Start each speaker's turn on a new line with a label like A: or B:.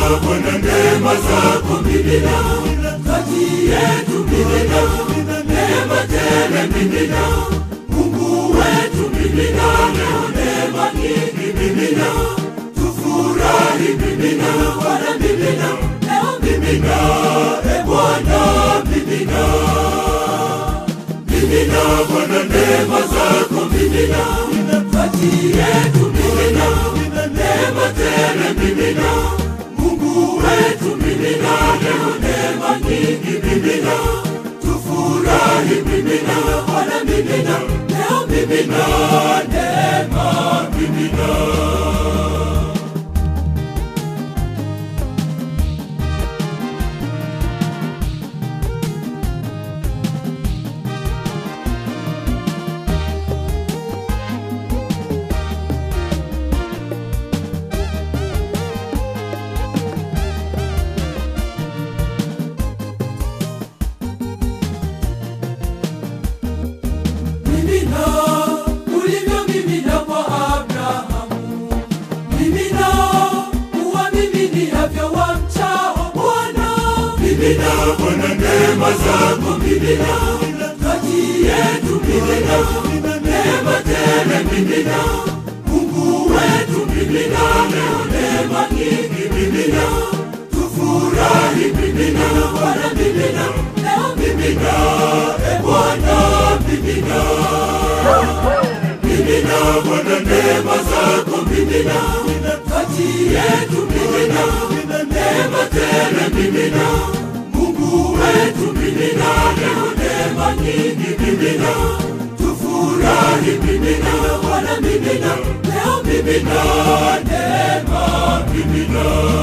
A: Bwana neema zako mimina, kati yetu mimina, neema tele mimina, Mungu wetu mimina, leo neema nyingi mimina, tufurahi mimina, Bwana mimina, leo mimina, Bwana mimina. Mimina Bwana neema zako mimina, kati yetu mimina, neema tele mimina, Mungu wetu mimina, leo neema nyingi mimina, tufurahi mimina, Bwana mimina, leo mimina, neema mimina. Mimina Bwana neema zako mimina, kati yetu mimina, neema tele mimina, Mungu wetu mimina, leo neema nyingi mimina, tufurahi mimina, Bwana mimina, leo mimina, Bwana mimina. Mimina Bwana neema zako mimina, kati yetu mimina, neema tele mimina, Mungu wetu mimina, leo neema nyingi mimina, tufurahi mimina, Bwana mimina, leo mimina, neema mimina.